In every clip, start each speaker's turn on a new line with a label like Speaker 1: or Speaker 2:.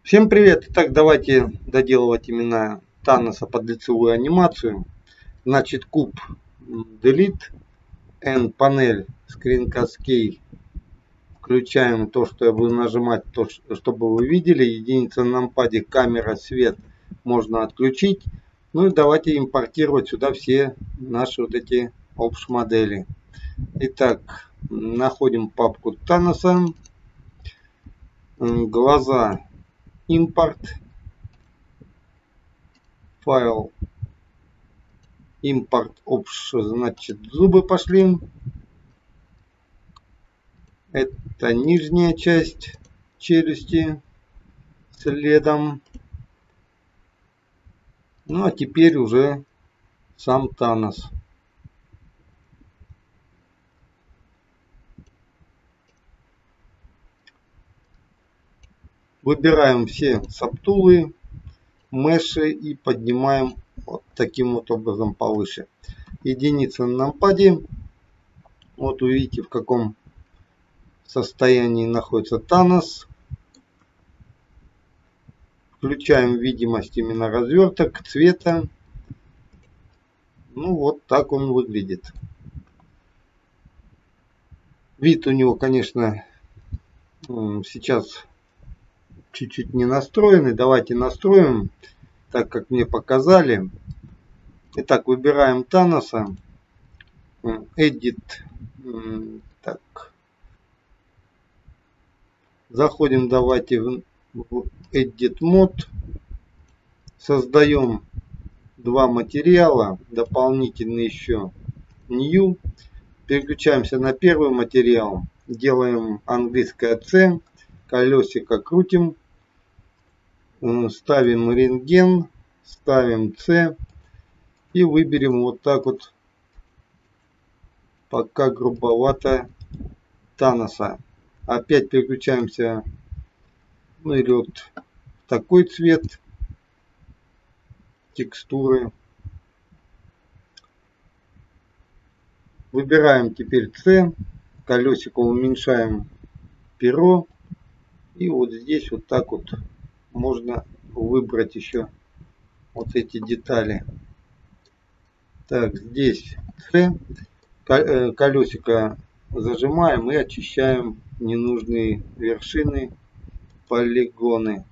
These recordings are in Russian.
Speaker 1: Всем привет! Итак, давайте доделывать именно Таноса под лицевую анимацию. Значит, куб Delete, N панель Screen Cascade. Включаем то, что я буду нажимать, то, чтобы вы видели. Единица на нампаде, камера, свет можно отключить. Ну и давайте импортировать сюда все наши вот эти общ модели. Итак, находим папку Таноса, глаза, импорт, файл, импорт общ, значит, зубы пошли. Это нижняя часть челюсти следом. Ну а теперь уже сам Танос. Выбираем все сабтулы, меши и поднимаем вот таким вот образом повыше. Единица на нампаде. Вот увидите, в каком состоянии находится Танос. Включаем видимость именно разверток, цвета. Ну вот так он выглядит. Вид у него, конечно, сейчас чуть-чуть не настроенный. Давайте настроим, так как мне показали. Итак, выбираем Таноса. Edit. Так. Заходим, давайте в Edit Mode. Создаем два материала. Дополнительно еще New. Переключаемся на первый материал. Делаем английское C. Колесико крутим. Ставим рентген. Ставим C. И выберем вот так вот. Пока грубовато Таноса. Опять переключаемся. Ну или вот такой цвет. Текстуры. Выбираем теперь C. Колесико уменьшаем перо. И вот здесь вот так вот можно выбрать еще вот эти детали. Так, здесь C. Колесико зажимаем и очищаем ненужные вершины, полигоны.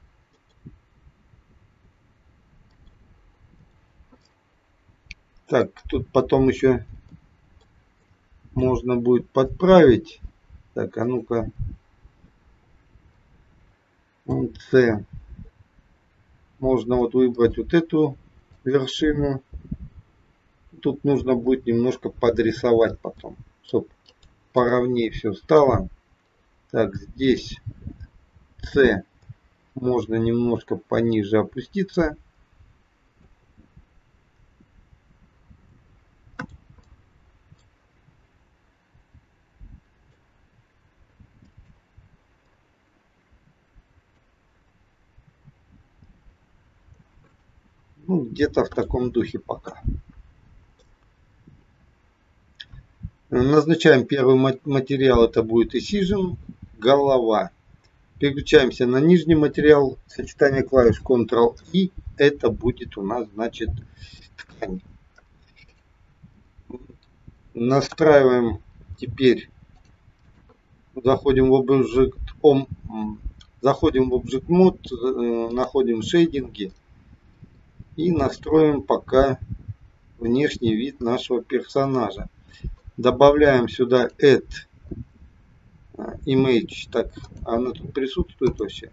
Speaker 1: Так, тут потом еще можно будет подправить. Так, а ну-ка. C. Можно вот выбрать вот эту вершину. Тут нужно будет немножко подрисовать потом, чтобы поровнее все стало. Так, здесь C. Можно немножко пониже опуститься. Ну, где-то в таком духе пока. Назначаем первый материал, это будет Incision, голова. Переключаемся на нижний материал, сочетание клавиш Ctrl-I, это будет у нас, значит, ткань. Настраиваем теперь, заходим в Object Mode, находим шейдинги и настроим пока внешний вид нашего персонажа. Добавляем сюда Add Image. Так, она тут присутствует вообще.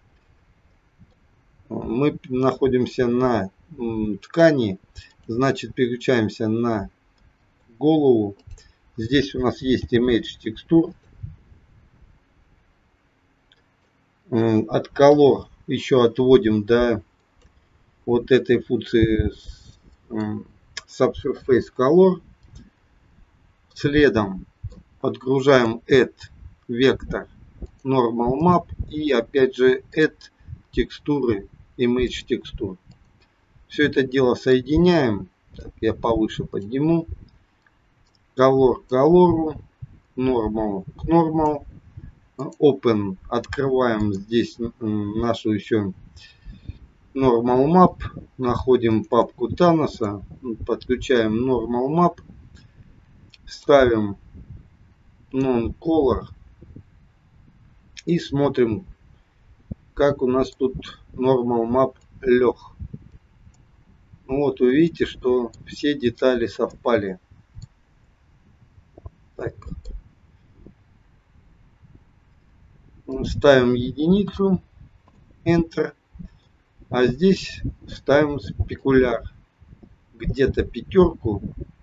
Speaker 1: Мы находимся на ткани. Значит, переключаемся на голову. Здесь у нас есть Image текстур. От Color еще отводим до вот этой функции Subsurface Color. Следом подгружаем Add Vector Normal Map и опять же Add текстуры, Image текстур. Все это дело соединяем. Так, я повыше подниму. Color к Color, Normal к Normal. Open. Открываем здесь нашу еще Normal Map. Находим папку Таноса. Подключаем Normal Map. Ставим Non-Color. И смотрим, как у нас тут Normal Map лег. Ну вот вы видите, что все детали совпали. Так. Ставим единицу, Enter. А здесь ставим спекуляр. Где-то пятерку.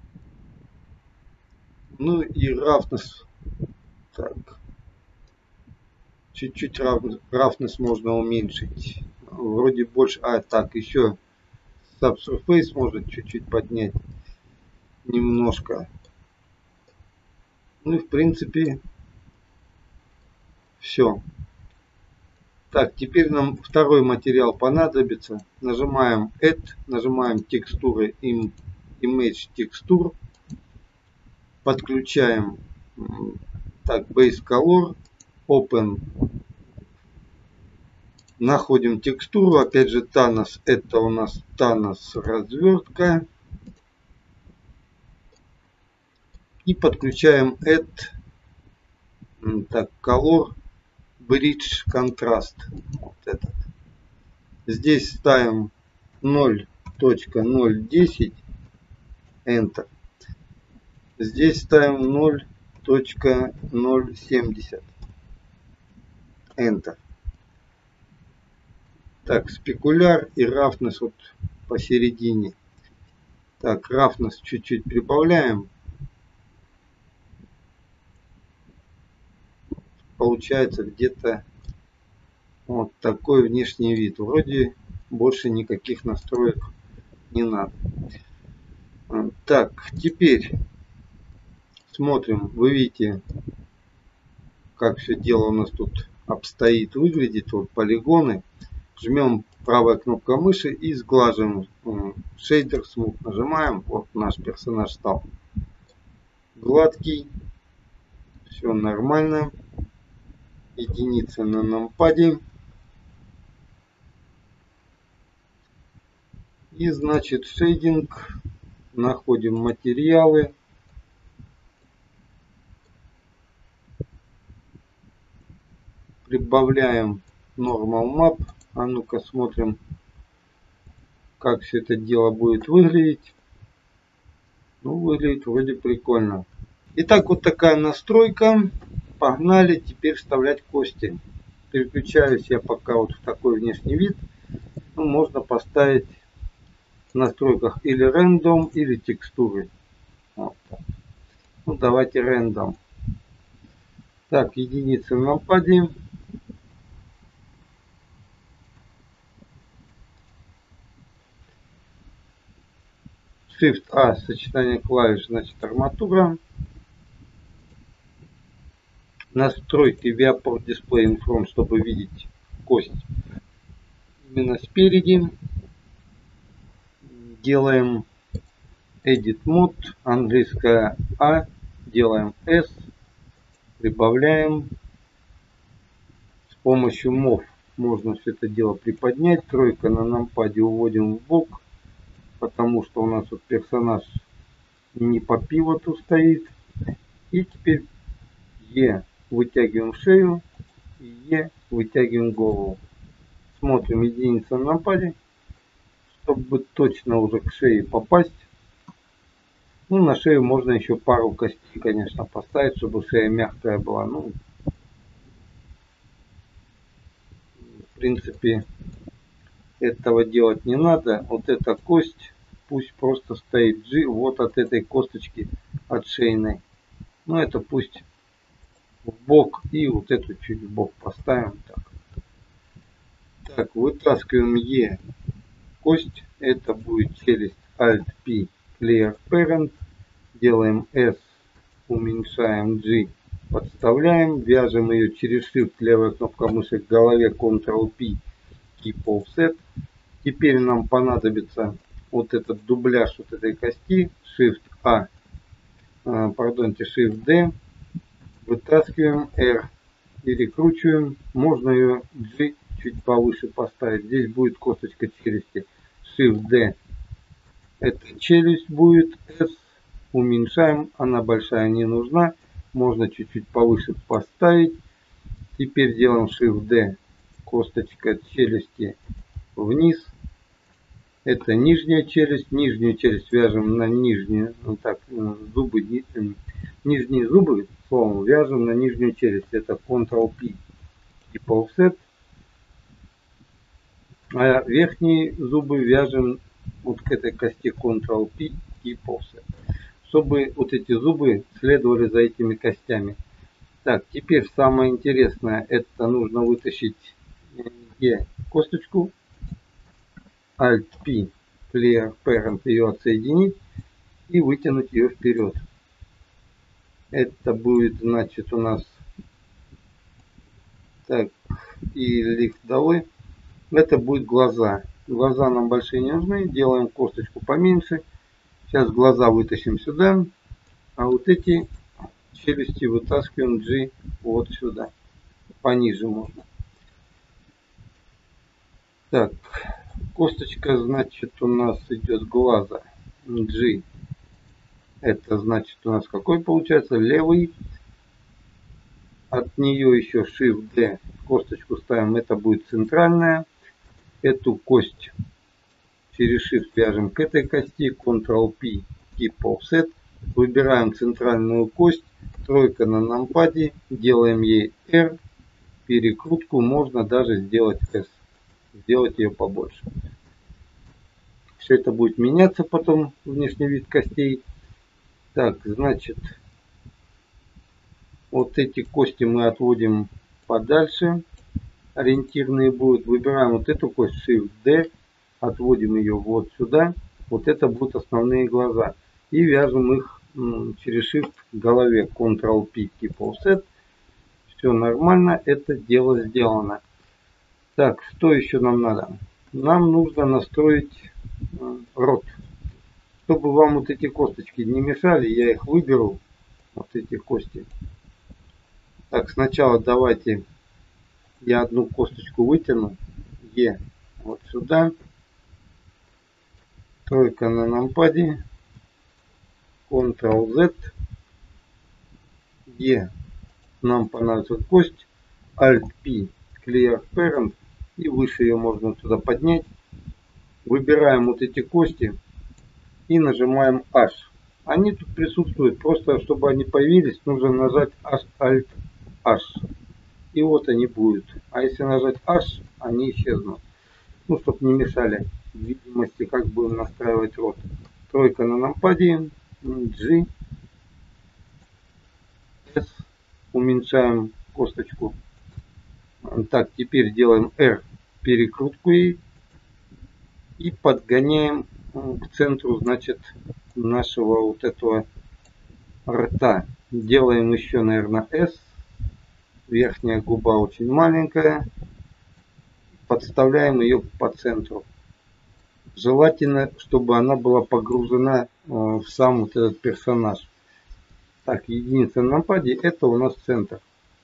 Speaker 1: Ну и roughness. Так. Чуть-чуть roughness можно уменьшить. Вроде больше. А, так, еще subsurface можно чуть-чуть поднять. Немножко. Ну и в принципе все. Так, теперь нам второй материал понадобится. Нажимаем Add, нажимаем текстуры, Image Texture. Подключаем так, Base Color, Open. Находим текстуру, опять же Thanos, это у нас Thanos развертка. И подключаем Add, так, Color, Bridge Contrast. Вот этот. Здесь ставим 0.010, Enter. Здесь ставим 0.070, Enter. Так, спекуляр и roughness вот посередине. Так, roughness чуть-чуть прибавляем. Получается где-то вот такой внешний вид. Вроде больше никаких настроек не надо. Так, теперь смотрим. Вы видите, как все дело у нас тут обстоит, выглядит. Вот полигоны. Жмем правая кнопка мыши и сглаживаем. Шейдер Smooth нажимаем. Вот наш персонаж стал гладкий. Все нормально. Единица на нампаде. И значит шейдинг. Находим материалы. Прибавляем Normal Map. А ну-ка смотрим, как все это дело будет выглядеть. Ну, выглядит вроде прикольно. Итак, вот такая настройка. Погнали теперь вставлять кости. Переключаюсь я пока вот в такой внешний вид. Ну, можно поставить в настройках или рандом, или текстуры. Вот. Ну, давайте рандом. Так, единицы на нампаде. Shift-A, сочетание клавиш, значит арматура. Настройки Viewport Display in Front, чтобы видеть кость именно спереди. Делаем Edit Mode, английская A, делаем S, прибавляем. С помощью MOV можно все это дело приподнять. Тройка на нампаде уводим в бок, потому что у нас вот персонаж не по пивоту стоит. И теперь E вытягиваем шею, и E вытягиваем голову. Смотрим единица на нампаде, чтобы точно уже к шее попасть. Ну, на шею можно еще пару костей, конечно, поставить, чтобы шея мягкая была. Ну, в принципе, этого делать не надо. Вот эта кость пусть просто стоит G вот от этой косточки от шейной. Ну, это пусть в бок, и вот эту чуть в бок поставим. Так, вытаскиваем E кость. Это будет челюсть Alt-P Clear Parent. Делаем S, уменьшаем G, подставляем, вяжем ее через Shift, левая кнопка мыши к голове, Ctrl-P, Keep Offset. Теперь нам понадобится вот этот дубляж вот этой кости, Shift-A, пардонте, Shift-D, вытаскиваем R, Перекручиваем. Можно ее G чуть повыше поставить. Здесь будет косточка челюсти. Shift-D. Это челюсть будет. S. Уменьшаем. Она большая не нужна. Можно чуть-чуть повыше поставить. Теперь делаем Shift-D. Косточка челюсти вниз. Это нижняя челюсть. Нижнюю челюсть вяжем на нижнюю. Вот так, зубы, нижние зубы, словом, вяжем на нижнюю челюсть. Это Ctrl-P и Offset. А верхние зубы вяжем вот к этой кости Ctrl-P и Offset. Чтобы вот эти зубы следовали за этими костями. Так, теперь самое интересное. Это нужно вытащить косточку. Alt-P, Clear Parent, ее отсоединить и вытянуть ее вперед. Это будет, значит, у нас так, и лифт долой. Это будет глаза. Глаза нам большие не нужны. Делаем косточку поменьше. Сейчас глаза вытащим сюда. А вот эти челюсти вытаскиваем G вот сюда. Пониже можно. Так, косточка, значит, у нас идет глаза. G. Это значит у нас какой получается? Левый. От нее еще Shift-D. Косточку ставим. Это будет центральная. Эту кость через Shift вяжем к этой кости. Ctrl-P. Keep Offset. Выбираем центральную кость. Тройка на нампаде. Делаем ей R. Перекрутку можно даже сделать S. Сделать ее побольше. Все это будет меняться потом. Внешний вид костей. Так, значит, вот эти кости мы отводим подальше. Ориентирные будут. Выбираем вот эту кость Shift-D. Отводим ее вот сюда. Вот это будут основные глаза. И вяжем их через Shift к голове. Ctrl-P, Keep Offset. Все нормально. Это дело сделано. Так, что еще нам надо? Нам нужно настроить рот. Чтобы вам вот эти косточки не мешали, я их выберу. Вот эти кости. Так, сначала давайте я одну косточку вытяну. Е вот сюда. Тройка на нампаде. Ctrl-Z. Е. Нам понадобится кость. Alt-P. Clear Parent. И выше ее можно туда поднять. Выбираем вот эти кости. И нажимаем H. Они тут присутствуют. Просто чтобы они появились, нужно нажать Alt-H. И вот они будут. А если нажать H, они исчезнут. Ну, чтобы не мешали видимости, как будем настраивать рот. Тройка на нампаде. G. S. Уменьшаем косточку. Так, теперь делаем R. Перекрутку ей. И подгоняем к центру, значит, нашего вот этого рта. Делаем еще, наверное, S. Верхняя губа очень маленькая. Подставляем ее по центру. Желательно, чтобы она была погружена в сам вот этот персонаж. Так, единица на нампаде, это у нас центр.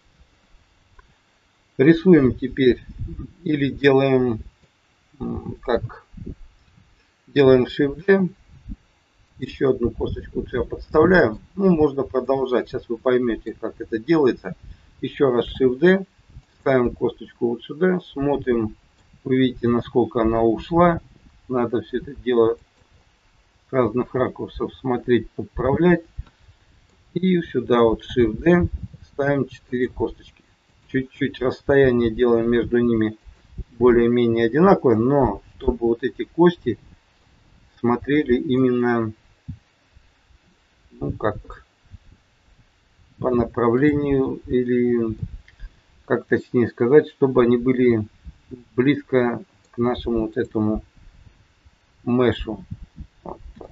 Speaker 1: Рисуем теперь или делаем как? Делаем Shift-D. Еще одну косточку сюда подставляем. Ну, можно продолжать. Сейчас вы поймете, как это делается. Еще раз Shift-D. Ставим косточку вот сюда. Смотрим. Вы видите, насколько она ушла. Надо все это дело с разных ракурсов смотреть, подправлять. И сюда вот Shift-D. Ставим 4 косточки. Чуть-чуть расстояние делаем между ними более-менее одинаковое. Но чтобы вот эти кости смотрели именно, ну, как по направлению, или как точнее сказать, чтобы они были близко к нашему вот этому мешу. Вот так.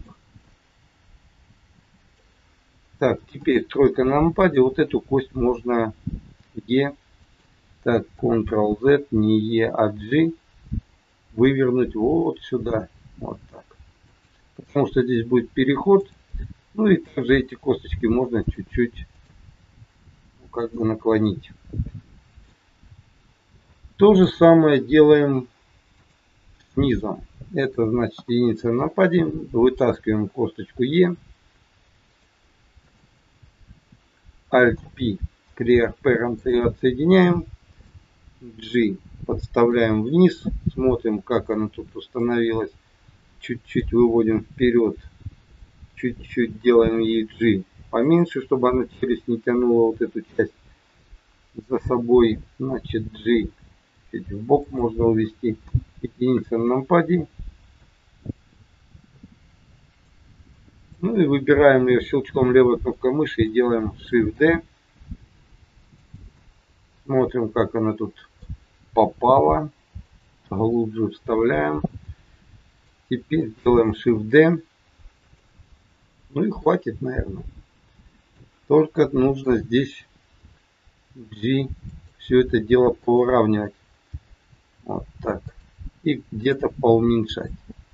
Speaker 1: Так, теперь тройка на нампаде. Вот эту кость можно Е. Так, Ctrl-Z, не Е, а G. Вывернуть вот сюда. Вот так. Потому что здесь будет переход. Ну и также эти косточки можно чуть-чуть как бы наклонить. То же самое делаем снизу. Это значит единица на нападе. Вытаскиваем косточку Е. Alt-P. Clear Parent ее отсоединяем. G подставляем вниз. Смотрим, как она тут установилась. Чуть-чуть выводим вперед. Чуть-чуть делаем ей G поменьше, чтобы она челюсть не тянула вот эту часть за собой. Значит, G чуть в бок можно увести. Единица на нампаде. Ну и выбираем ее щелчком левой кнопкой мыши и делаем Shift-D. Смотрим, как она тут попала. Глубже вставляем. Теперь делаем Shift-D. Ну и хватит, наверное. Только нужно здесь G все это дело поуравнивать. Вот так. И где-то поуменьшать.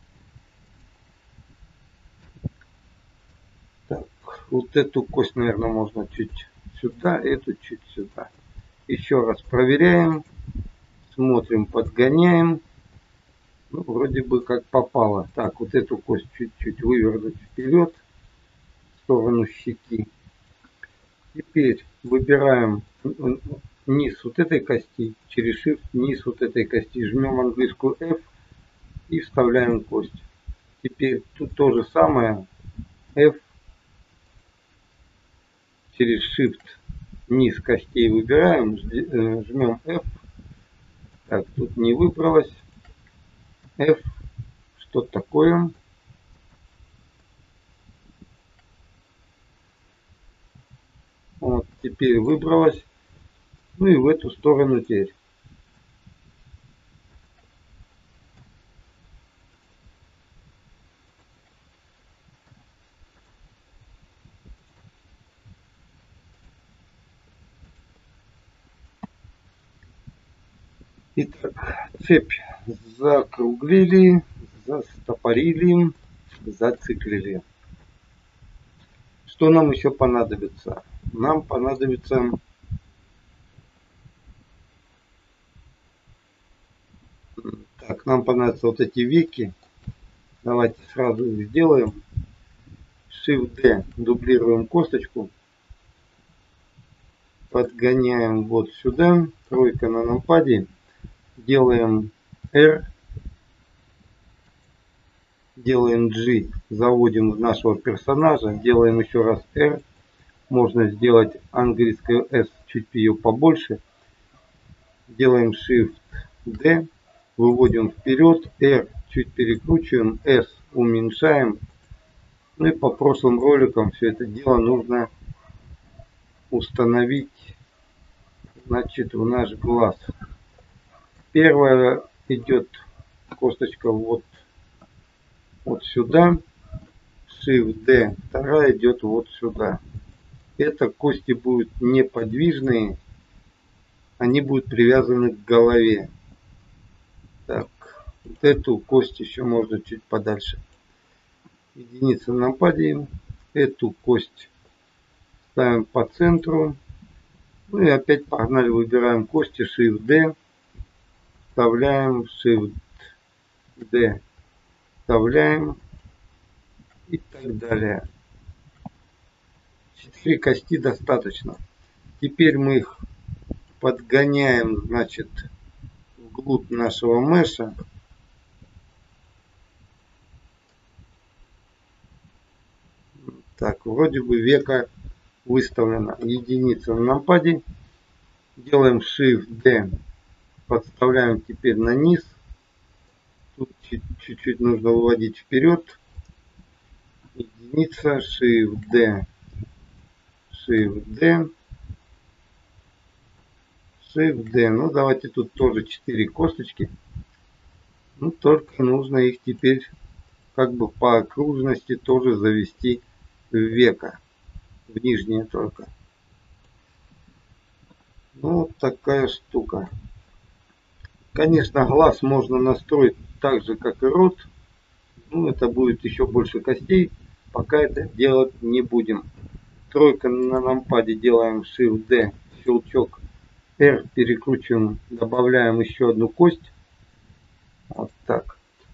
Speaker 1: Так, вот эту кость, наверное, можно чуть сюда, эту чуть сюда. Еще раз проверяем. Смотрим, подгоняем. Ну, вроде бы как попало. Так, вот эту кость чуть-чуть вывернуть вперед. В сторону щеки. Теперь выбираем низ вот этой кости. Через Shift низ вот этой кости. Жмем английскую F и вставляем кость. Теперь тут то же самое. F. Через Shift низ костей выбираем. Жмем F. Так, тут не выбралось. F. Что такое? Вот, теперь выбралось. Ну и в эту сторону теперь. Итак, цепь закруглили, застопорили, зациклили. Что нам еще понадобится? Нам понадобится вот эти веки. Давайте сразу их сделаем. Shift-D, дублируем косточку. Подгоняем вот сюда. Тройка на нампаде. Делаем R. Делаем G. Заводим в нашего персонажа. Делаем еще раз R. Можно сделать английскую S, чуть ее побольше. Делаем Shift-D. Выводим вперед. R чуть перекручиваем. S уменьшаем. Ну и по прошлым роликам все это дело нужно установить, значит, в наш глаз. Первая идет косточка вот сюда. Shift-D. Вторая идет вот сюда. Это кости будут неподвижные. Они будут привязаны к голове. Так, вот эту кость еще можно чуть подальше. Единица на нападе. Эту кость ставим по центру. Ну и опять погнали, выбираем кости. Shift-D. Вставляем. Shift-D. Вставляем. И так далее. 4 кости достаточно. Теперь мы их подгоняем, значит, вглубь нашего меша. Так, вроде бы века выставлена. Единица на нампаде. Делаем Shift-D. Подставляем теперь на низ. Тут чуть-чуть нужно выводить вперед. Единица, Shift-D. Shift-D. Shift-D. Ну, давайте тут тоже 4 косточки. Ну, только нужно их теперь как бы по окружности тоже завести в веко. В нижнее только. Ну, вот такая штука. Конечно, глаз можно настроить так же, как и рот. Ну, это будет еще больше костей. Пока это делать не будем. Тройка на нампаде делаем Shift-D. Щелчок. R перекручиваем, добавляем еще одну кость. Вот так.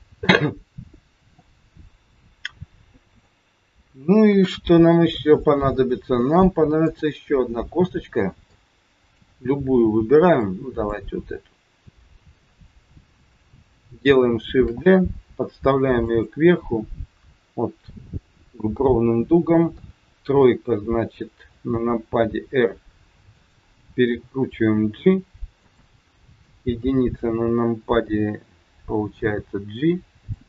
Speaker 1: Ну и что нам еще понадобится? Нам понадобится еще одна косточка. Любую выбираем. Ну давайте вот эту. Делаем Shift-D, подставляем ее кверху. Вот к бровным дугам. Тройка, значит, на нампаде R. Перекручиваем G. Единица на нампаде получается G.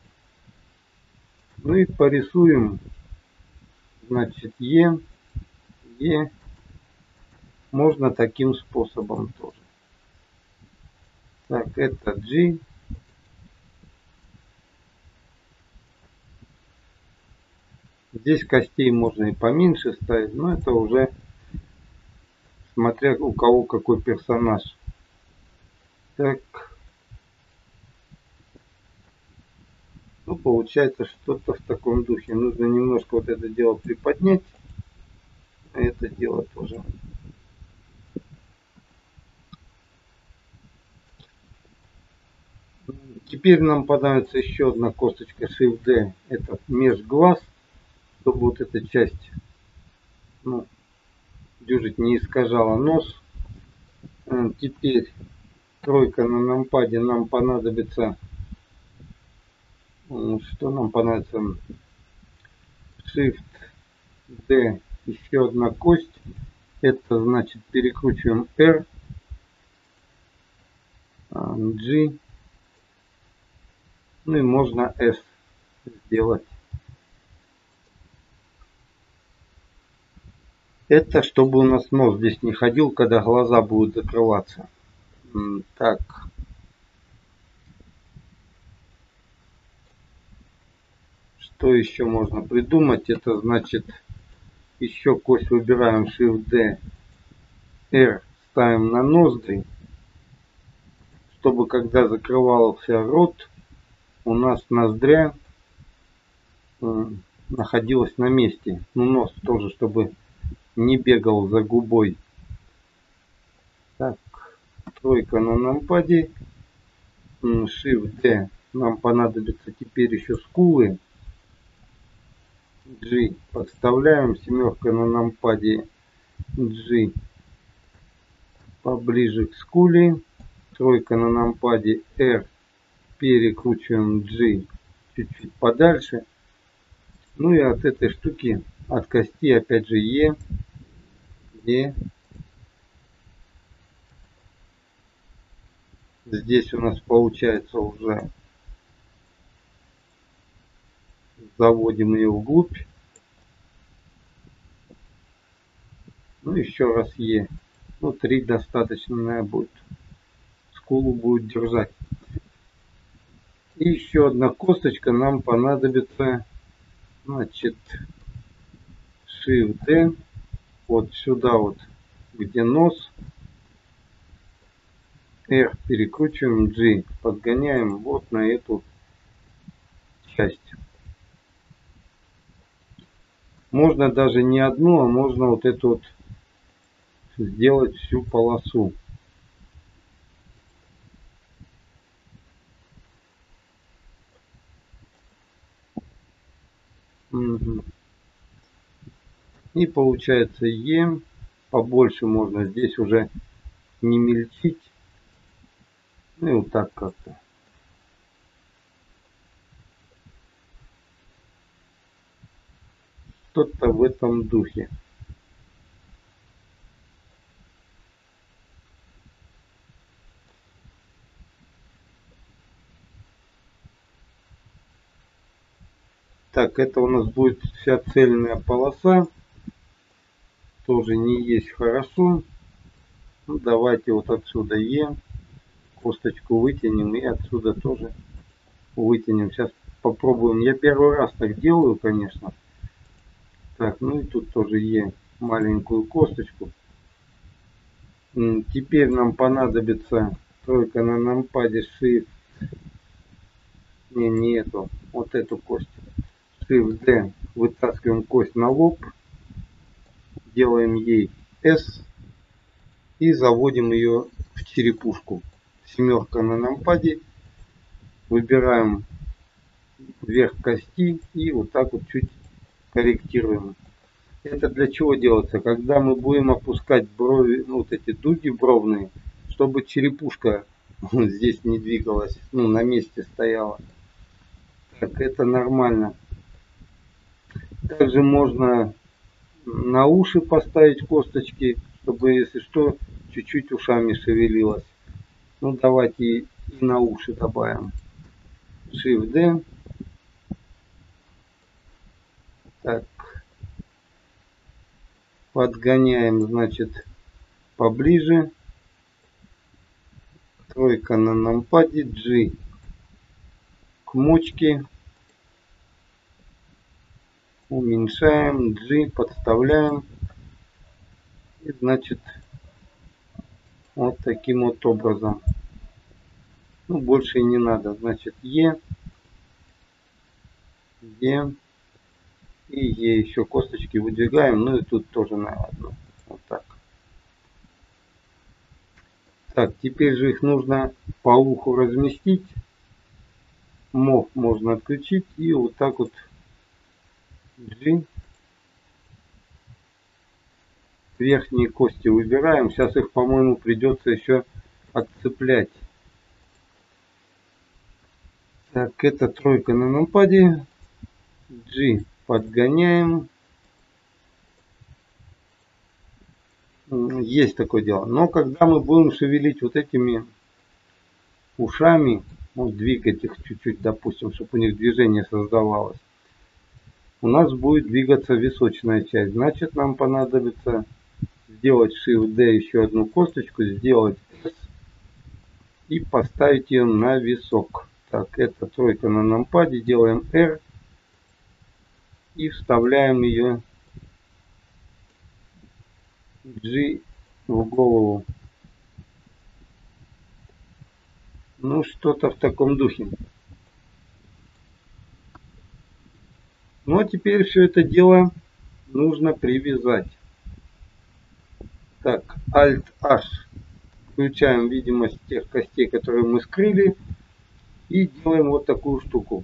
Speaker 1: Ну и порисуем, значит, E. E. Можно таким способом тоже. Так, это G. Здесь костей можно и поменьше ставить, но это уже смотря у кого какой персонаж. Так. Ну, получается что-то в таком духе. Нужно немножко вот это дело приподнять. А это дело тоже. Теперь нам понадобится еще одна косточка Shift-D. Это межглаз. Чтобы вот эта часть, ну, дюжить не искажала нос. Теперь тройка на нампаде нам понадобится. Что нам понадобится? Shift-D, еще одна кость. Это значит перекручиваем R, G, ну и можно S сделать. Это чтобы у нас нос здесь не ходил, когда глаза будут закрываться. Так. Что еще можно придумать? Это значит еще кость выбираем Shift-D, R ставим на ноздри, чтобы когда закрывался рот, у нас ноздря находилась на месте. Ну, нос тоже, чтобы не бегал за губой. Так, тройка на нампаде, Shift-D, нам понадобится теперь еще скулы. G подставляем, семерка на нампаде, G поближе к скуле, тройка на нампаде, R перекручиваем G чуть-чуть подальше. Ну и от этой штуки, от кости опять же E, E. Здесь у нас получается уже заводим ее вглубь. Ну еще раз Е. Ну 3 достаточно, наверное, будет. Скулу будет держать. И еще одна косточка нам понадобится. Значит, Shift-D. Вот сюда вот, где нос. R перекручиваем, G подгоняем вот на эту часть. Можно даже не одну, а можно вот эту вот сделать всю полосу. Угу. И получается Е. Побольше можно здесь уже не мельчить. Ну и вот так как-то. Что-то в этом духе. Так, это у нас будет вся цельная полоса. Тоже не есть хорошо. Ну, давайте вот отсюда Е. Косточку вытянем и отсюда тоже вытянем. Сейчас попробуем. Я первый раз так делаю, конечно. Так, ну и тут тоже Е. Маленькую косточку. Теперь нам понадобится тройка на нампаде Shift. Не эту. Вот эту кость. Shift-D. Вытаскиваем кость на лоб. Делаем ей S. и заводим ее в черепушку. Семерка на нампаде. Выбираем верх кости и вот так вот чуть корректируем. Это для чего делается? Когда мы будем опускать брови, ну, вот эти дуги бровные, чтобы черепушка здесь не двигалась, ну, на месте стояла. Так, это нормально. Также можно на уши поставить косточки, чтобы, если что, чуть-чуть ушами шевелилось. Ну, давайте и на уши добавим. Shift-D. Так. Подгоняем, значит, поближе. Тройка на нампаде. G к мочке. Уменьшаем. G подставляем. И, значит, вот таким вот образом. Ну, больше и не надо. Значит, Е. Е. И Е. Еще косточки выдвигаем. Ну и тут тоже на одну. Вот так. Так, теперь же их нужно по уху разместить. Мов можно отключить. И вот так вот G. Верхние кости выбираем. Сейчас их, по-моему, придется еще отцеплять. Так, это тройка на нампаде. G подгоняем. Есть такое дело. Но когда мы будем шевелить вот этими ушами, вот двигать их чуть-чуть, допустим, чтобы у них движение создавалось, у нас будет двигаться височная часть. Значит, нам понадобится сделать Shift-D, еще одну косточку, сделать S и поставить ее на висок. Так, это тройка на нампаде, делаем R и вставляем ее G в голову. Ну, что-то в таком духе. Ну, а теперь все это дело нужно привязать. Так, Alt-H. Включаем видимость тех костей, которые мы скрыли. И делаем вот такую штуку.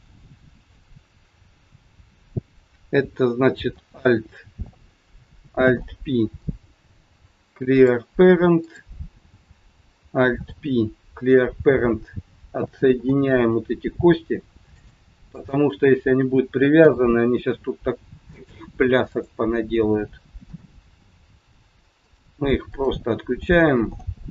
Speaker 1: Это значит Alt-P. Clear Parent. Alt-P. Clear Parent. Отсоединяем вот эти кости. Потому что если они будут привязаны, они сейчас тут таких плясок понаделают. Мы их просто отключаем.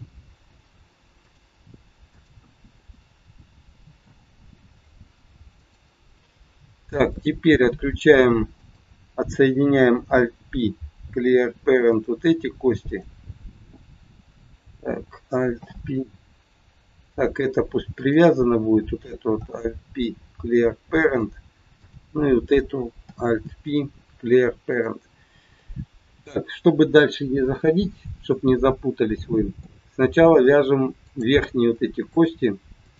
Speaker 1: Так, теперь отключаем, отсоединяем Alt-P, Clear Parent, вот эти кости. Так, Alt-P. Так, это пусть привязано будет, вот это вот Alt-P, Clear Parent. Ну и вот эту Alt-P, Clear Parent. Так, чтобы дальше не заходить, чтобы не запутались вы, сначала вяжем верхние вот эти кости.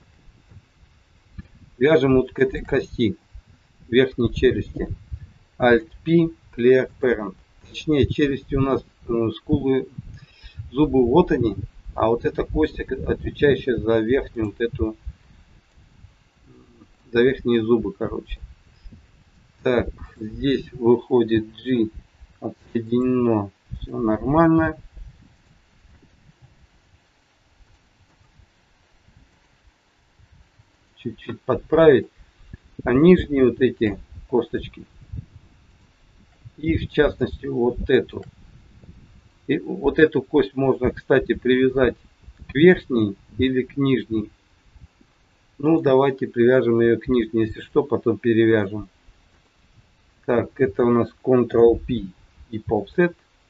Speaker 1: Вяжем вот к этой кости верхней челюсти. Alt-P, Clear Parent. Точнее, челюсти у нас, скулы, зубы вот они. А вот эта кость, отвечающая за верхнюю вот эту, за верхние зубы, короче. Так, здесь выходит G отсоединено. Все нормально. Чуть-чуть подправить. А нижние вот эти косточки. И в частности вот эту. И вот эту кость можно, кстати, привязать к верхней или к нижней. Ну, давайте привяжем ее к нижней, если что, потом перевяжем. Так, это у нас Ctrl-P и Offset.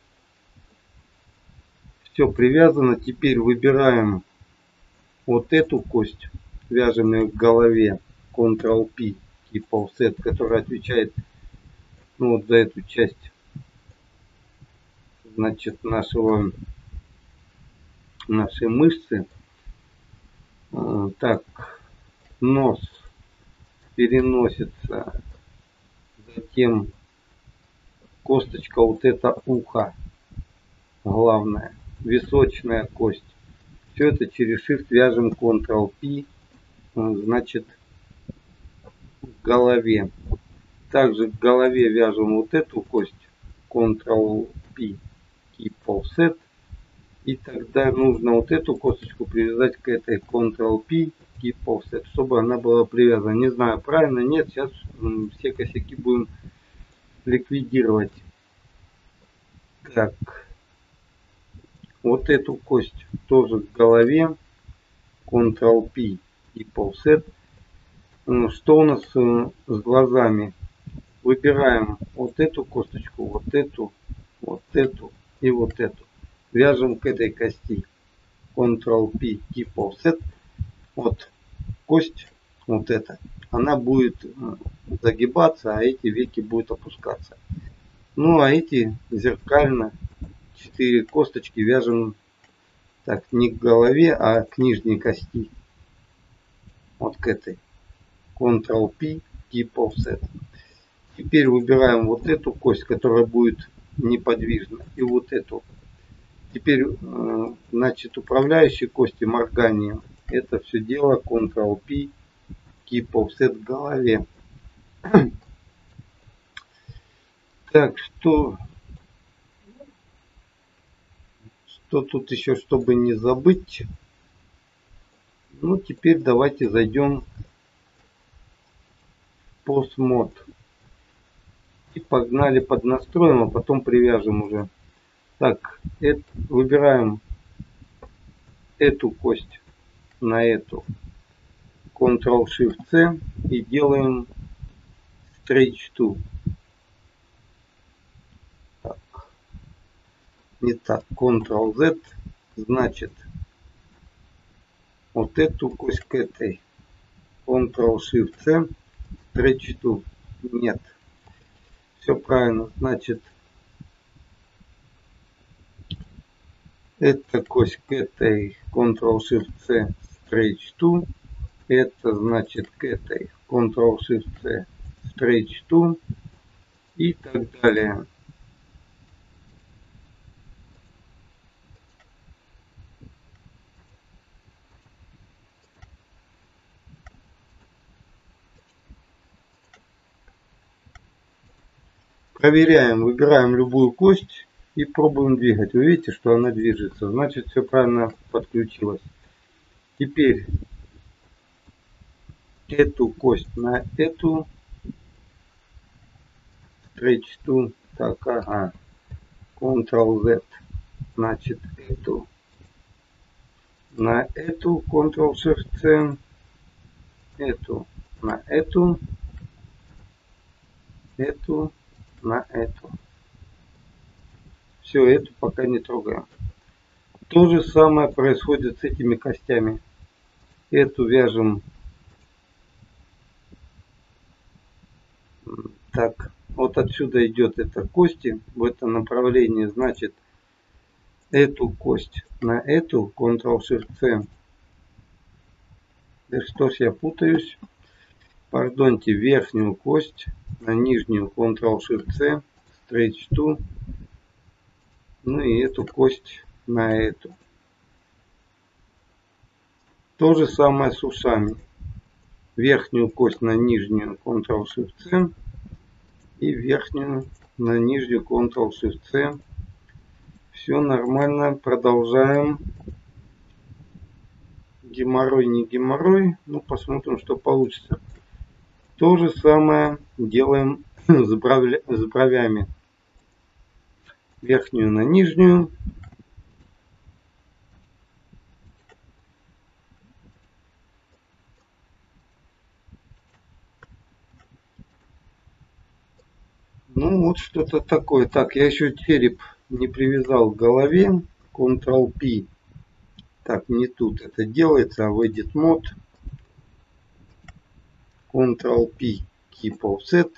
Speaker 1: Все привязано. Теперь выбираем вот эту кость. Вяжем ее к голове. Ctrl-P и Offset, которая отвечает, ну, вот за эту часть, значит, нашей мышцы. Так, нос переносится. Затем косточка, вот это ухо главное. височная кость. Все это через Shift вяжем Ctrl-P, значит, к голове. Также к голове вяжем вот эту кость, Ctrl-P, Keep Offset. И тогда нужно вот эту косточку привязать к этой, Ctrl-P, Keep Offset, чтобы она была привязана. Не знаю, правильно, нет, сейчас все косяки будем ликвидировать. Так, вот эту кость тоже к голове, Ctrl-P, Keep Offset. Что у нас с глазами? Выбираем вот эту косточку, вот эту и вот эту. Вяжем к этой кости. Ctrl-P, Keep Offset. Вот кость, вот эта, она будет загибаться, а эти веки будут опускаться. Ну а эти зеркально 4 косточки вяжем так не к голове, а к нижней кости. Вот к этой. Ctrl-P, Keep Offset. Теперь выбираем вот эту кость, которая будет неподвижна, и вот эту. Теперь, значит, управляющие кости морганием. Это все дело Ctrl-P, Keep Offset к голове. Так, что тут еще, чтобы не забыть. Ну, теперь давайте зайдем в PostMod. И погнали под настроем, а потом привяжем уже. Так, выбираем эту кость на эту. Ctrl-Shift-C и делаем Stretch to. Так. Не так. Ctrl-Z. Значит, вот эту кость к этой. Ctrl-Shift-C. Stretch to. Нет. Все правильно. Значит, эта кость к этой. Ctrl-Shift-C. Stretch to. Это значит к этой. Ctrl-Shift-C. Stretch to. И так далее. Проверяем, выбираем любую кость и пробуем двигать. Вы видите, что она движется. Значит, все правильно подключилось. Теперь эту кость на эту. Stretch to. Так, ага. Ctrl-Z. Значит, эту на эту. Ctrl-Shift-C. Эту на эту. Эту на эту. Все, эту пока не трогаем. То же самое происходит с этими костями. Эту вяжем так. Вот отсюда идет эта кости в этом направлении. Значит, эту кость на эту. Ctrl-Shift-C. Да что ж я путаюсь. Пардоньте, верхнюю кость на нижнюю. Ctrl-Shift-C. Stretch to. Ну и эту кость на эту. То же самое с ушами. Верхнюю кость на нижнюю. Ctrl-Shift-C. И верхнюю на нижнюю. Ctrl-Shift-C. Все нормально. Продолжаем. Геморрой, не геморрой. Ну, посмотрим, что получится. То же самое делаем с бровями. Верхнюю на нижнюю. Ну, вот что-то такое. Так, я еще череп не привязал к голове. Ctrl-P. Так, не тут это делается, а в Edit Mode. Ctrl-P. Keep Offset.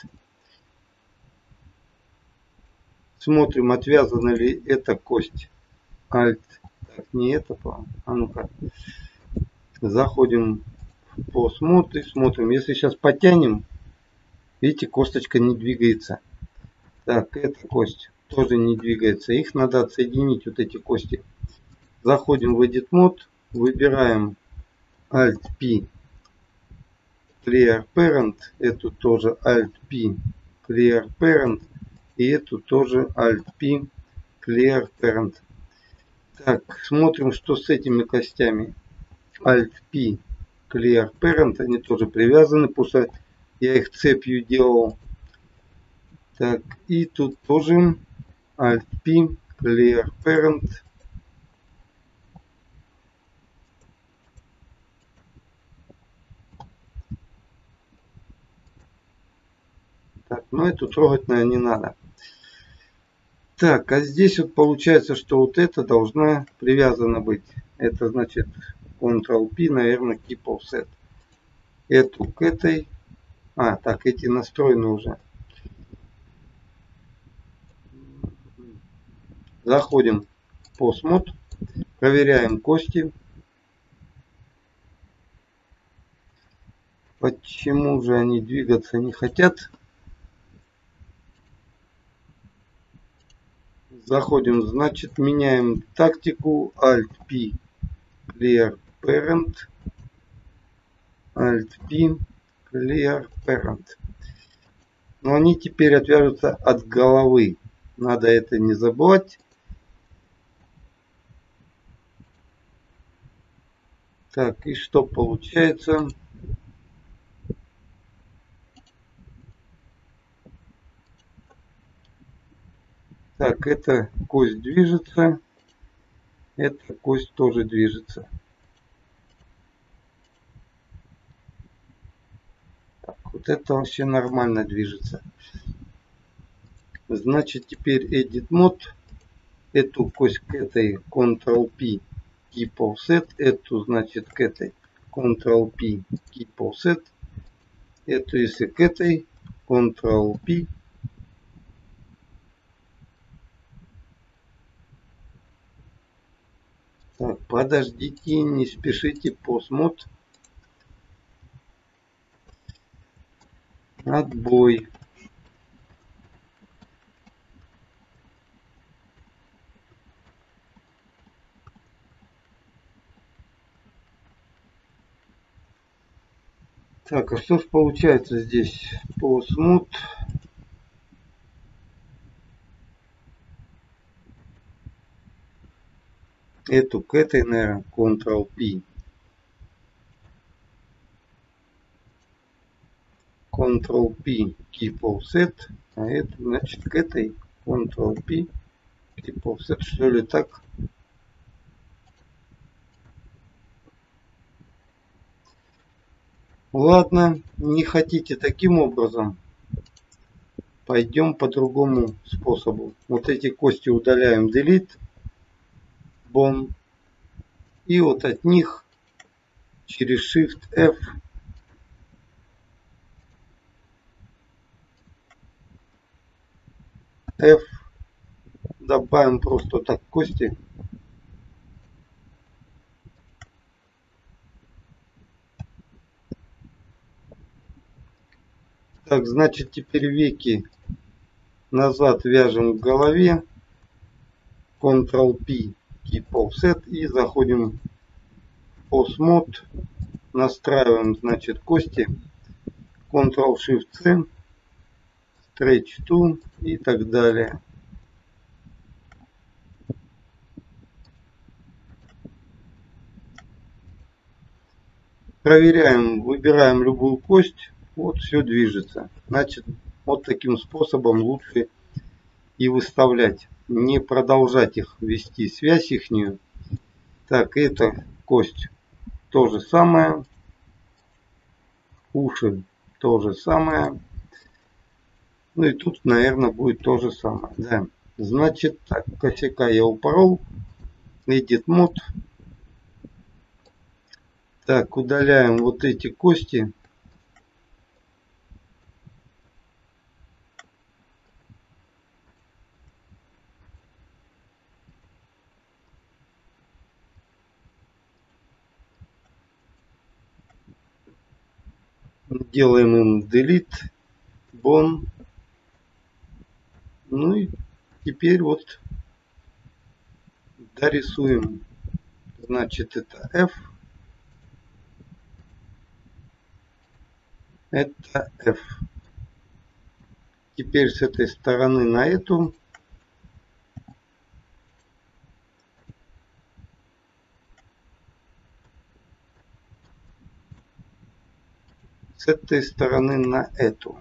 Speaker 1: Смотрим, отвязана ли эта кость. Alt. Так, не это, а ну-ка. Заходим в PostMod и смотрим. Если сейчас потянем, видите, косточка не двигается. Так, эта кость тоже не двигается. Их надо отсоединить, вот эти кости. Заходим в Edit Mode, выбираем Alt-P Clear Parent, эту тоже Alt-P Clear Parent и эту тоже Alt-P Clear Parent. Так, смотрим, что с этими костями. Alt-P Clear Parent, они тоже привязаны, потому что я их цепью делал. Так, и тут тоже Alt-P Clear Parent. Так, ну эту трогать, наверное, не надо. Так, а здесь вот получается, что вот это должна привязана быть. Это значит Ctrl-P, наверное, Keep Offset. Эту к этой. А, так, эти настроены уже. Заходим в Post Mode, проверяем кости. Почему же они двигаться не хотят? Заходим, значит, меняем тактику. Alt-P Clear Parent. Alt-P Clear Parent. Но они теперь отвяжутся от головы. Надо это не забывать. Так, и что получается? Так, эта кость движется. Эта кость тоже движется. Так, вот это вообще нормально движется. Значит, теперь Edit Mode. Эту кость к этой Ctrl-P Keep Offset. Эту, значит, к этой Ctrl-P Keep Offset. Эту, если к этой Ctrl-P. Так, подождите, не спешите, Post Mode. Отбой. Так, а что ж получается здесь? Post Mode. Эту к этой, наверное, Ctrl-P. Ctrl-P Keep Offset. А это, значит, к этой Ctrl-P Keep Offset, что ли, так? Ладно, не хотите таким образом. Пойдем по другому способу. Вот эти кости удаляем Delete. Bone. И вот от них через Shift F добавим просто так кости. Так, значит, теперь веки назад вяжем к голове. Ctrl-P Keep Offset и заходим в Post Mode. Настраиваем, значит, кости. Ctrl-Shift-C. Stretch to и так далее. Проверяем, выбираем любую кость. Вот все движется. Значит, вот таким способом лучше и выставлять. Не продолжать их вести, связь ихнюю. Так, эта кость то же самое. Уши то же самое. Ну и тут, наверное, будет то же самое. Да. Значит, так, косяка я упорол. Edit Mode. Так, удаляем вот эти кости. Делаем им Delete. Bone. Ну и теперь вот дорисуем. Значит, это F. Это F. Теперь с этой стороны на эту. С этой стороны на эту.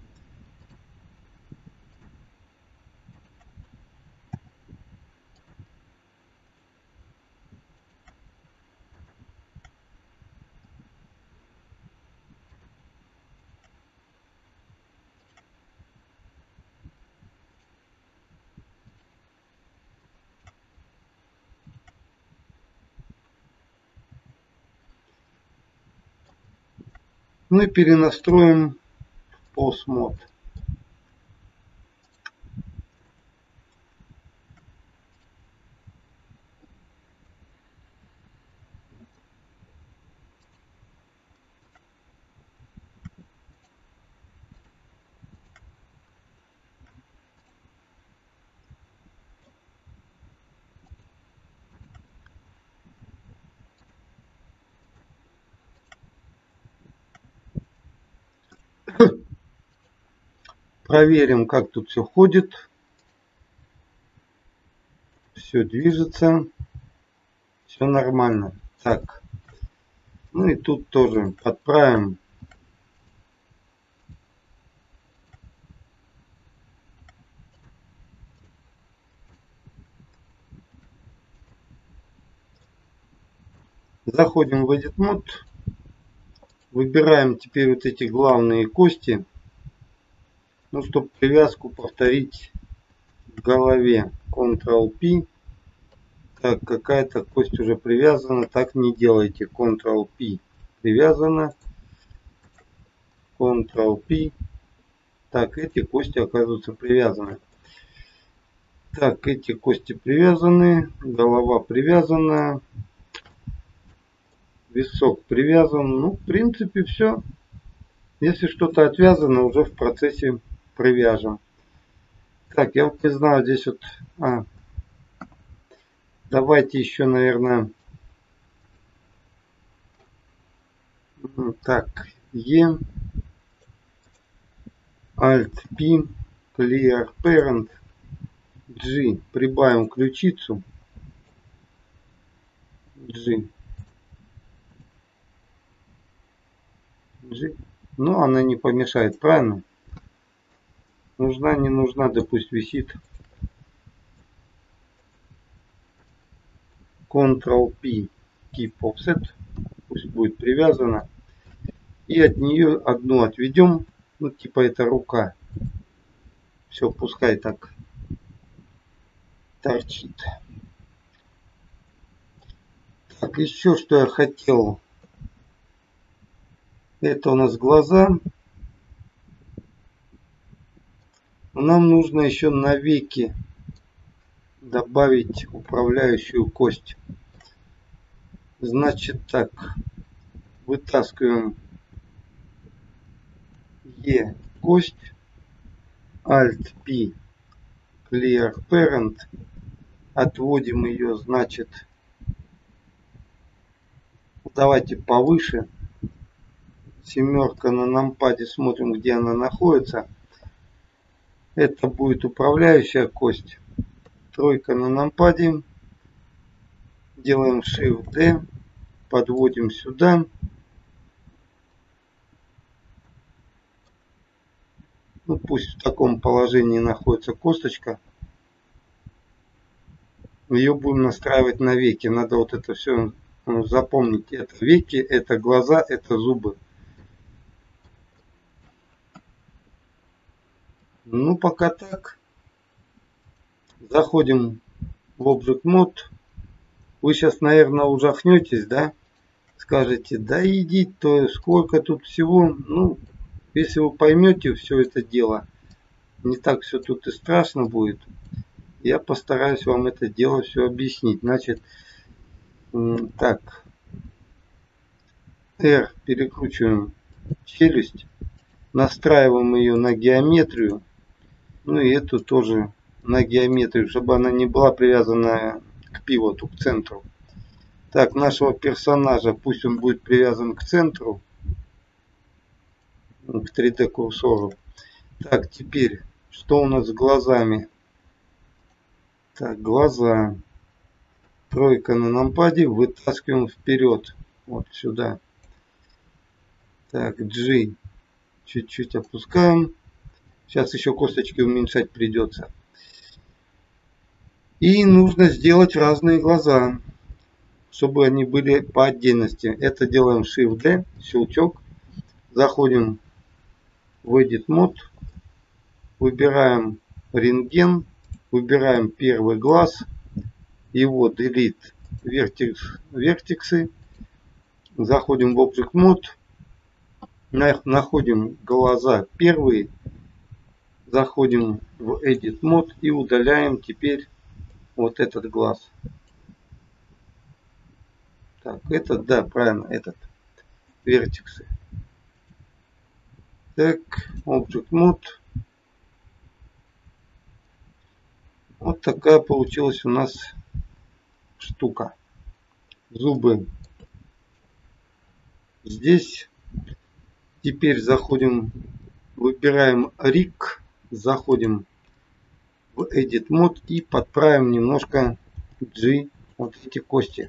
Speaker 1: Мы перенастроим POS мод. Проверим, как тут все ходит. Все движется. Все нормально. Так. Ну и тут тоже подправим. Заходим в Edit Mode. Выбираем теперь вот эти главные кости. Ну, чтобы привязку повторить в голове. Ctrl-P. Так, какая-то кость уже привязана. Так не делайте. Ctrl-P. Привязана. Ctrl-P. Так, эти кости оказываются привязаны. Так, эти кости привязаны. Голова привязана. Висок привязан. Ну, в принципе, все. Если что-то отвязано, уже в процессе привяжем. Так, я вот не знаю, здесь вот... Давайте еще, наверное... Так, E, Alt, P, Clear Parent, G. Прибавим ключицу. G. Но она не помешает, правильно? Нужна, не нужна, да пусть висит. Ctrl-P, Keep Offset. Пусть будет привязана. И от нее одну отведем. Ну, типа это рука. Все, пускай так торчит. Так, еще что я хотел. Это у нас глаза. Нам нужно еще на веки добавить управляющую кость. Значит так. Вытаскиваем E кость. Alt P. Clear Parent. Отводим ее, значит, давайте повыше. Семерка на нампаде, смотрим, где она находится. Это будет управляющая кость. Тройка на нампаде. Делаем Shift D. Подводим сюда. Ну, пусть в таком положении находится косточка. Ее будем настраивать на веки. Надо вот это все запомнить. Это веки, это глаза, это зубы. Ну, пока так. Заходим в Object Mode. Вы сейчас, наверное, ужахнетесь, да? Скажете, да иди, то сколько тут всего. Ну, если вы поймете все это дело, не так все тут и страшно будет. Я постараюсь вам это дело все объяснить. Значит, так. R перекручиваем челюсть. Настраиваем ее на геометрию. Ну и эту тоже на геометрию, чтобы она не была привязана к пивоту, к центру. Так, нашего персонажа, пусть он будет привязан к центру, к 3D курсору. Так, теперь, что у нас с глазами? Так, глаза. Тройка на нампаде, вытаскиваем вперед. Вот сюда. Так, G. Чуть-чуть опускаем. Сейчас еще косточки уменьшать придется. И нужно сделать разные глаза, чтобы они были по отдельности. Это делаем Shift-D, щелчок. Заходим в Edit Mode. Выбираем рентген. Выбираем первый глаз. Его Delete вертексы. Заходим в Object Mode. Находим глаза первые. Заходим в Edit Mode и удаляем теперь вот этот глаз. Так, этот, да, правильно, этот. Вертексы. Так, Object Mode. Вот такая получилась у нас штука. Зубы здесь. Теперь заходим, выбираем Rig, заходим в Edit Mode и подправим немножко G, вот эти кости.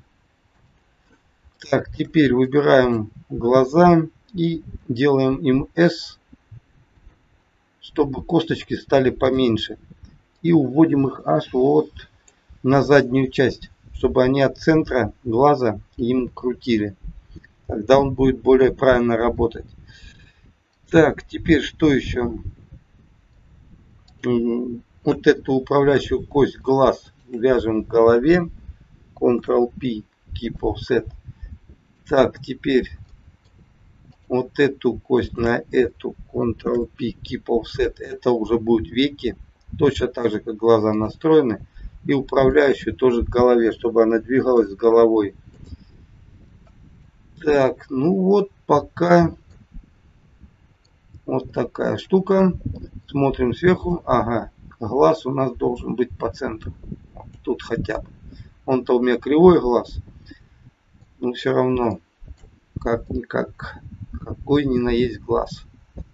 Speaker 1: Так, теперь выбираем глаза и делаем им S, чтобы косточки стали поменьше. И уводим их аж вот на заднюю часть, чтобы они от центра глаза им крутили. Тогда он будет более правильно работать. Так, теперь что еще? Вот эту управляющую кость глаз вяжем к голове. Ctrl-P, Keep Offset. Так, теперь вот эту кость на эту Ctrl-P, Keep Offset. Это уже будут веки. Точно так же, как глаза настроены. И управляющую тоже к голове, чтобы она двигалась с головой. Так, ну вот пока вот такая штука. Смотрим сверху. Ага, глаз у нас должен быть по центру. Вот тут хотя бы. Он-то у меня кривой глаз. Но все равно, как-никак, какой ни на есть глаз.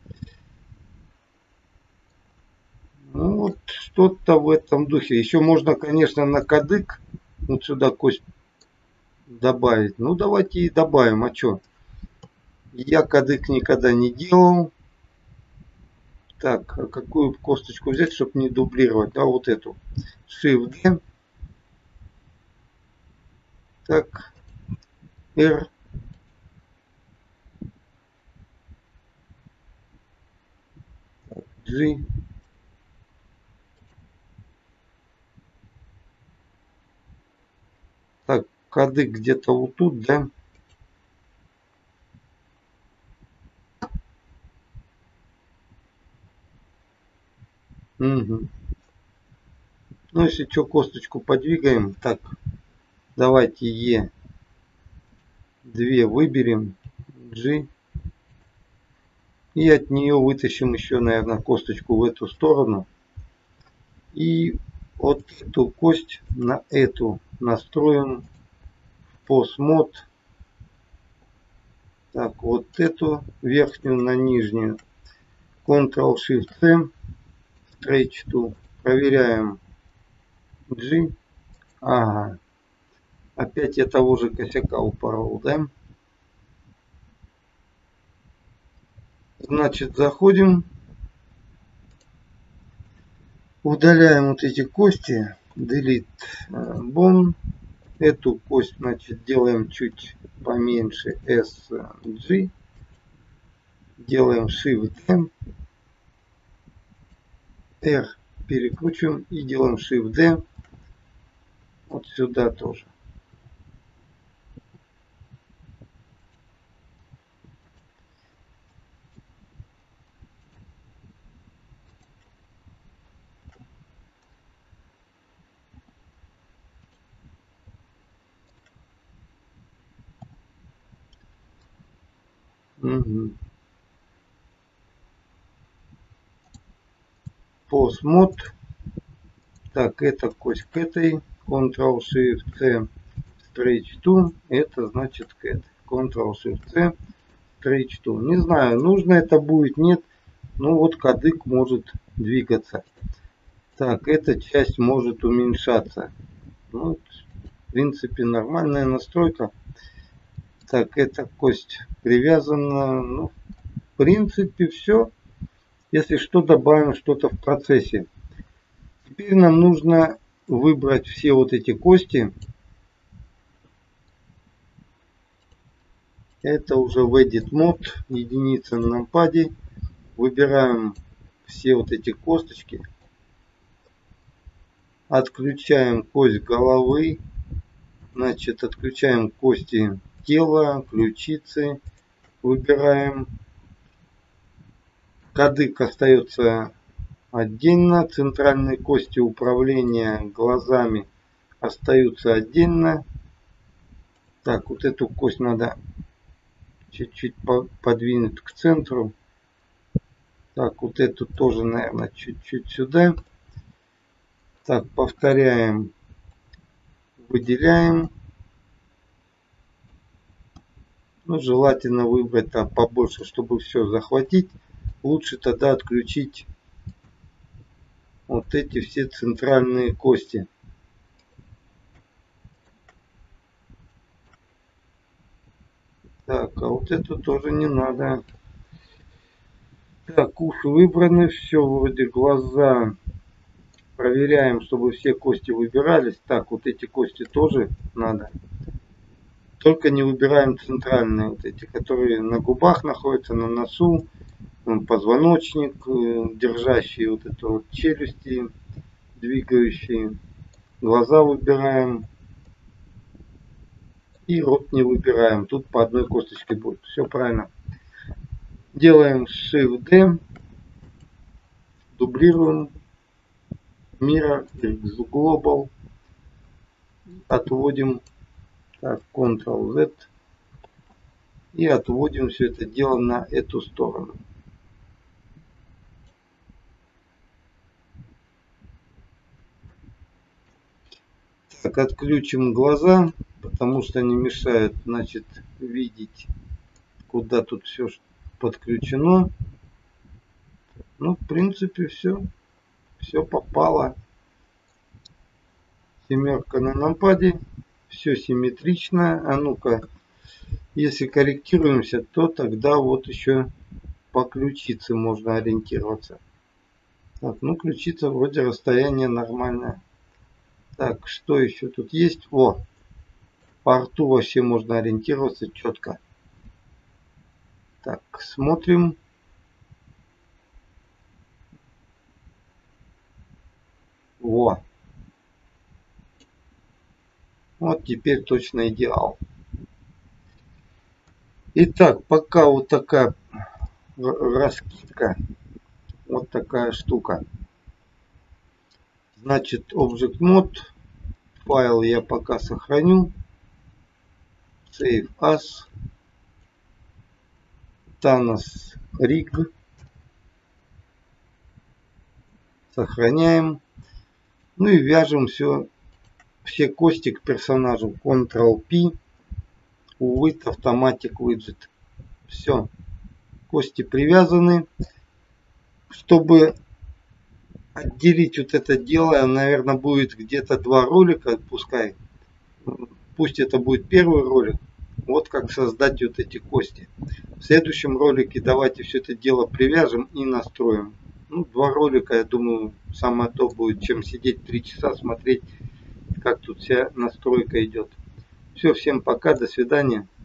Speaker 1: Ну вот, что-то в этом духе. Еще можно, конечно, на кадык вот сюда кость добавить. Ну, давайте и добавим. А что? Я кадык никогда не делал. Так, а какую косточку взять, чтобы не дублировать? А вот эту. Shift-D. Так, R. G. Так, кадык где-то вот тут, да? Угу. Ну, если что, косточку подвигаем. Так, давайте E2 выберем. G. И от нее вытащим еще, наверное, косточку в эту сторону. И вот эту кость на эту настроим в Pose Mode. Так, вот эту верхнюю на нижнюю. Ctrl-Shift-C. Stretch Tool. Проверяем G. Ага. Опять я того же косяка упорол, да? Значит, заходим. Удаляем вот эти кости. Delete Bone. Эту кость, значит, делаем чуть поменьше. SG. Делаем Shift-D. R перекручиваем и делаем Shift-D. Вот сюда тоже. Угу. Pose Mode. Так, эта кость к этой. Ctrl-Shift-C. Stretch to, это значит cat. Ctrl-Shift-C, Stretch to. Не знаю, нужно это будет, нет. Ну вот кадык может двигаться. Так, эта часть может уменьшаться. Ну, в принципе, нормальная настройка. Так, эта кость привязана. Ну, в принципе, все. Если что, добавим что-то в процессе. Теперь нам нужно выбрать все вот эти кости. Это уже в Edit Mode, единица на нампаде. Выбираем все вот эти косточки. Отключаем кость головы. Значит, отключаем кости тела, ключицы. Выбираем. Кадык остается отдельно. Центральные кости управления глазами остаются отдельно. Так, вот эту кость надо чуть-чуть подвинуть к центру. Так, вот эту тоже, наверное, чуть-чуть сюда. Так, повторяем. Выделяем. Ну, желательно выбрать там побольше, чтобы все захватить. Лучше тогда отключить вот эти все центральные кости. Так, а вот это тоже не надо. Так, уши выбраны, все вроде, глаза. Проверяем, чтобы все кости выбирались. Так, вот эти кости тоже надо. Только не выбираем центральные, вот эти, которые на губах находятся, на носу, позвоночник, держащие вот это вот челюсти, двигающие. Глаза выбираем. И рот не выбираем. Тут по одной косточке будет. Все правильно. Делаем Shift-D. Дублируем. Mirror, Global. Отводим. Так, Ctrl-Z. И отводим все это дело на эту сторону. Так, отключим глаза, потому что они мешают, значит, видеть, куда тут все подключено. Ну, в принципе, все. Все попало. Семерка на нампаде. Все симметрично. А ну-ка, если корректируемся, то тогда вот еще по ключице можно ориентироваться. Так, ну ключица вроде расстояние нормальное. Так, что еще тут есть? О, по рту вообще можно ориентироваться четко. Так, смотрим. Во. Вот теперь точно идеал. Итак, пока вот такая раскидка. Вот такая штука. Значит, Object Mode. Файл я пока сохраню. Save as. Thanos Rig. Сохраняем. Ну и вяжем все кости к персонажу. Ctrl-P. With Automatic Widget. Все. Кости привязаны. Чтобы отделить вот это дело, наверное, будет где-то 2 ролика. Пусть это будет первый ролик. Вот как создать вот эти кости. В следующем ролике давайте все это дело привяжем и настроим. Ну, 2 ролика, я думаю, самое то будет, чем сидеть 3 часа смотреть, как тут вся настройка идет. Все, всем пока, до свидания.